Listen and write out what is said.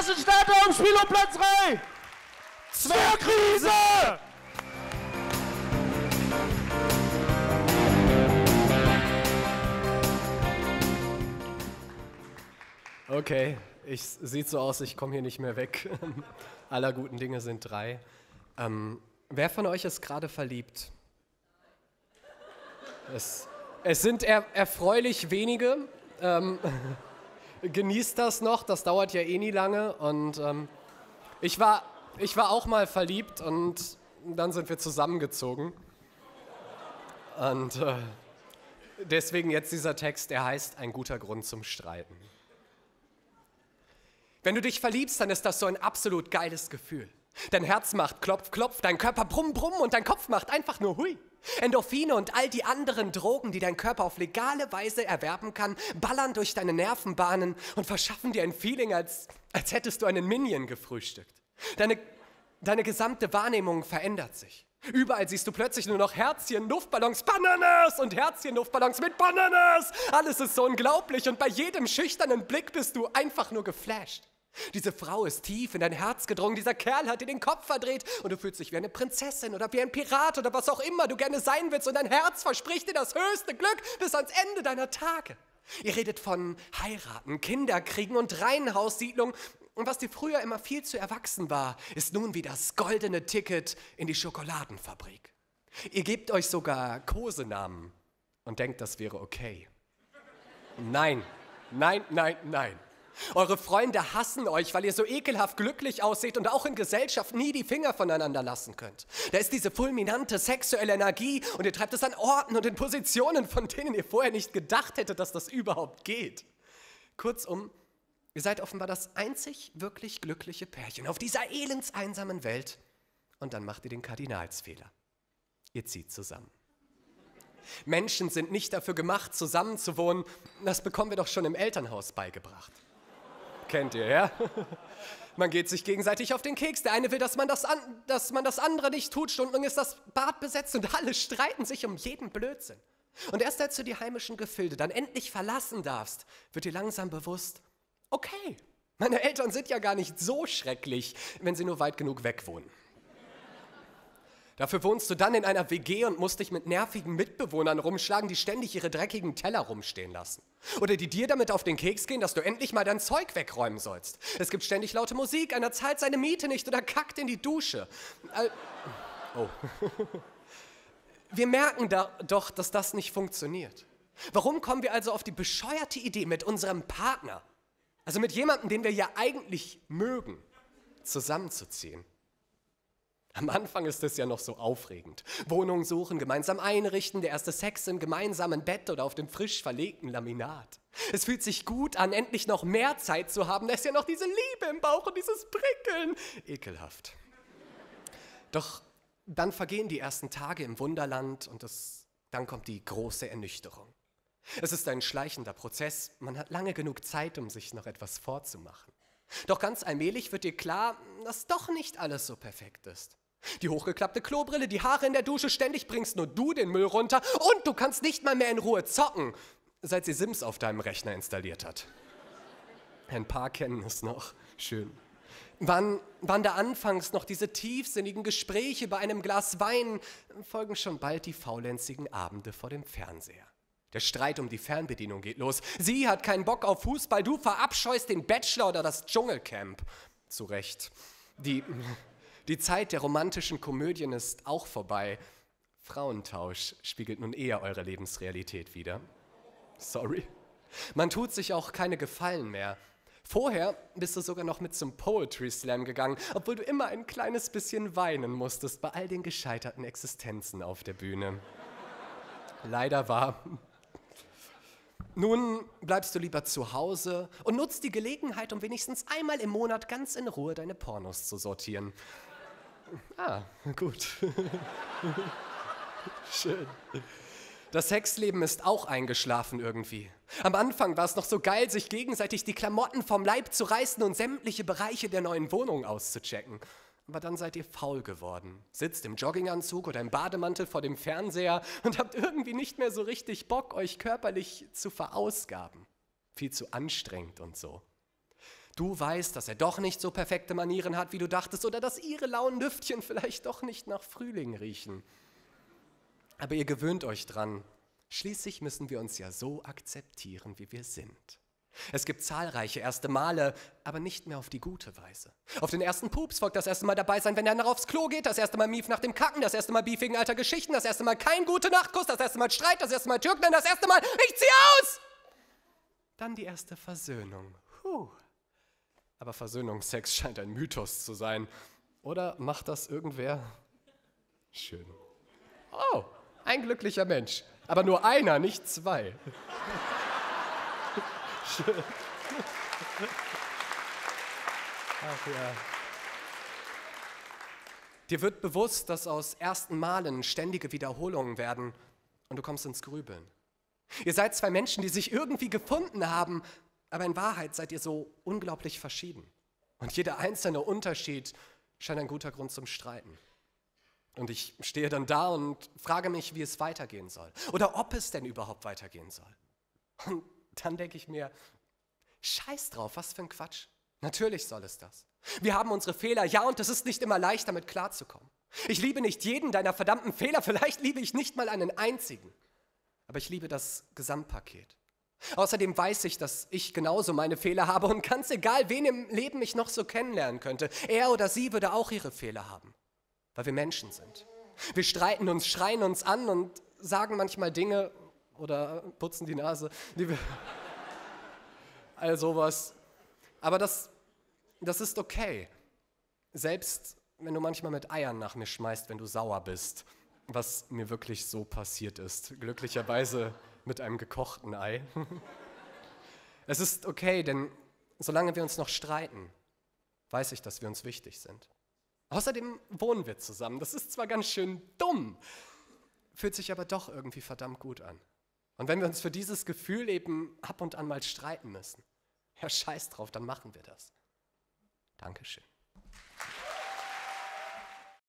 ersten Starter am Spiel um Platz 3. Zwergriese! Okay, sieht so aus, ich komme hier nicht mehr weg. Aller guten Dinge sind 3. Wer von euch ist gerade verliebt? Es sind erfreulich wenige. Genießt das noch, das dauert ja eh nie lange. Und ich war auch mal verliebt und dann sind wir zusammengezogen. Und deswegen jetzt dieser Text, der heißt Ein guter Grund zum Streiten. Wenn du dich verliebst, dann ist das so ein absolut geiles Gefühl. Dein Herz macht klopf, klopf, dein Körper brumm, brumm und dein Kopf macht einfach nur hui. Endorphine und all die anderen Drogen, die dein Körper auf legale Weise erwerben kann, ballern durch deine Nervenbahnen und verschaffen dir ein Feeling, als hättest du einen Minion gefrühstückt. Deine gesamte Wahrnehmung verändert sich. Überall siehst du plötzlich nur noch Herzchen, Luftballons, Bananas und Herzchen, Luftballons mit Bananas. Alles ist so unglaublich und bei jedem schüchternen Blick bist du einfach nur geflasht. Diese Frau ist tief in dein Herz gedrungen, dieser Kerl hat dir den Kopf verdreht und du fühlst dich wie eine Prinzessin oder wie ein Pirat oder was auch immer du gerne sein willst und dein Herz verspricht dir das höchste Glück bis ans Ende deiner Tage. Ihr redet von heiraten, Kinderkriegen und Reihenhaussiedlung und was dir früher immer viel zu erwachsen war, ist nun wie das goldene Ticket in die Schokoladenfabrik. Ihr gebt euch sogar Kosenamen und denkt, das wäre okay. Nein, nein, nein, nein. Eure Freunde hassen euch, weil ihr so ekelhaft glücklich ausseht und auch in Gesellschaft nie die Finger voneinander lassen könnt. Da ist diese fulminante sexuelle Energie und ihr treibt es an Orten und in Positionen, von denen ihr vorher nicht gedacht hättet, dass das überhaupt geht. Kurzum, ihr seid offenbar das einzig wirklich glückliche Pärchen auf dieser elendseinsamen Welt und dann macht ihr den Kardinalsfehler. Ihr zieht zusammen. Menschen sind nicht dafür gemacht, zusammenzuwohnen. Das bekommen wir doch schon im Elternhaus beigebracht. Kennt ihr, ja? Man geht sich gegenseitig auf den Keks. Der eine will, dass man das andere nicht tut. Stundenlang ist das Bad besetzt und alle streiten sich um jeden Blödsinn. Und erst als du die heimischen Gefilde dann endlich verlassen darfst, wird dir langsam bewusst, okay, meine Eltern sind ja gar nicht so schrecklich, wenn sie nur weit genug weg wohnen. Dafür wohnst du dann in einer WG und musst dich mit nervigen Mitbewohnern rumschlagen, die ständig ihre dreckigen Teller rumstehen lassen. Oder die dir damit auf den Keks gehen, dass du endlich mal dein Zeug wegräumen sollst. Es gibt ständig laute Musik, einer zahlt seine Miete nicht oder kackt in die Dusche. Oh. Wir merken doch, dass das nicht funktioniert. Warum kommen wir also auf die bescheuerte Idee, mit unserem Partner, also mit jemandem, den wir ja eigentlich mögen, zusammenzuziehen? Am Anfang ist es ja noch so aufregend. Wohnung suchen, gemeinsam einrichten, der erste Sex im gemeinsamen Bett oder auf dem frisch verlegten Laminat. Es fühlt sich gut an, endlich noch mehr Zeit zu haben. Da ist ja noch diese Liebe im Bauch und dieses Prickeln. Ekelhaft. Doch dann vergehen die ersten Tage im Wunderland und dann kommt die große Ernüchterung. Es ist ein schleichender Prozess. Man hat lange genug Zeit, um sich noch etwas vorzumachen. Doch ganz allmählich wird dir klar, dass doch nicht alles so perfekt ist. Die hochgeklappte Klobrille, die Haare in der Dusche, ständig bringst nur du den Müll runter und du kannst nicht mal mehr in Ruhe zocken, seit sie Sims auf deinem Rechner installiert hat. Ein paar kennen es noch. Schön. Wann da anfangs noch diese tiefsinnigen Gespräche bei einem Glas Wein, folgen schon bald die faulenzigen Abende vor dem Fernseher. Der Streit um die Fernbedienung geht los. Sie hat keinen Bock auf Fußball, du verabscheust den Bachelor oder das Dschungelcamp. Zu Recht. Die Zeit der romantischen Komödien ist auch vorbei. Frauentausch spiegelt nun eher eure Lebensrealität wider. Sorry. Man tut sich auch keine Gefallen mehr. Vorher bist du sogar noch mit zum Poetry Slam gegangen, obwohl du immer ein kleines bisschen weinen musstest bei all den gescheiterten Existenzen auf der Bühne. Leider wahr. Nun bleibst du lieber zu Hause und nutzt die Gelegenheit, um wenigstens einmal im Monat ganz in Ruhe deine Pornos zu sortieren. Ah, gut. Schön. Das Sexleben ist auch eingeschlafen irgendwie. Am Anfang war es noch so geil, sich gegenseitig die Klamotten vom Leib zu reißen und sämtliche Bereiche der neuen Wohnung auszuchecken. Aber dann seid ihr faul geworden, sitzt im Jogginganzug oder im Bademantel vor dem Fernseher und habt irgendwie nicht mehr so richtig Bock, euch körperlich zu verausgaben. Viel zu anstrengend und so. Du weißt, dass er doch nicht so perfekte Manieren hat, wie du dachtest, oder dass ihre lauen Lüftchen vielleicht doch nicht nach Frühling riechen. Aber ihr gewöhnt euch dran. Schließlich müssen wir uns ja so akzeptieren, wie wir sind. Es gibt zahlreiche erste Male, aber nicht mehr auf die gute Weise. Auf den ersten Pups folgt das erste Mal dabei sein, wenn er noch aufs Klo geht, das erste Mal Mief nach dem Kacken, das erste Mal Beef wegen alter Geschichten, das erste Mal kein Gute-Nacht-Kuss, das erste Mal Streit, das erste Mal Türknen, das erste Mal ich zieh aus! Dann die erste Versöhnung. Aber Versöhnungsex scheint ein Mythos zu sein. Oder macht das irgendwer? Schön. Oh, ein glücklicher Mensch. Aber nur einer, nicht zwei. Schön. Ach ja. Dir wird bewusst, dass aus ersten Malen ständige Wiederholungen werden und du kommst ins Grübeln. Ihr seid zwei Menschen, die sich irgendwie gefunden haben, aber in Wahrheit seid ihr so unglaublich verschieden. Und jeder einzelne Unterschied scheint ein guter Grund zum Streiten. Und ich stehe dann da und frage mich, wie es weitergehen soll. Oder ob es denn überhaupt weitergehen soll. Und dann denke ich mir, scheiß drauf, was für ein Quatsch. Natürlich soll es das. Wir haben unsere Fehler, ja, und es ist nicht immer leicht, damit klarzukommen. Ich liebe nicht jeden deiner verdammten Fehler, vielleicht liebe ich nicht mal einen einzigen. Aber ich liebe das Gesamtpaket. Außerdem weiß ich, dass ich genauso meine Fehler habe und ganz egal, wen im Leben ich noch so kennenlernen könnte, er oder sie würde auch ihre Fehler haben, weil wir Menschen sind. Wir streiten uns, schreien uns an und sagen manchmal Dinge oder putzen die Nase, all sowas. Aber das ist okay, selbst wenn du manchmal mit Eiern nach mir schmeißt, wenn du sauer bist, was mir wirklich so passiert ist, glücklicherweise mit einem gekochten Ei. Es ist okay, denn solange wir uns noch streiten, weiß ich, dass wir uns wichtig sind. Außerdem wohnen wir zusammen. Das ist zwar ganz schön dumm, fühlt sich aber doch irgendwie verdammt gut an. Und wenn wir uns für dieses Gefühl eben ab und an mal streiten müssen, ja, scheiß drauf, dann machen wir das. Dankeschön.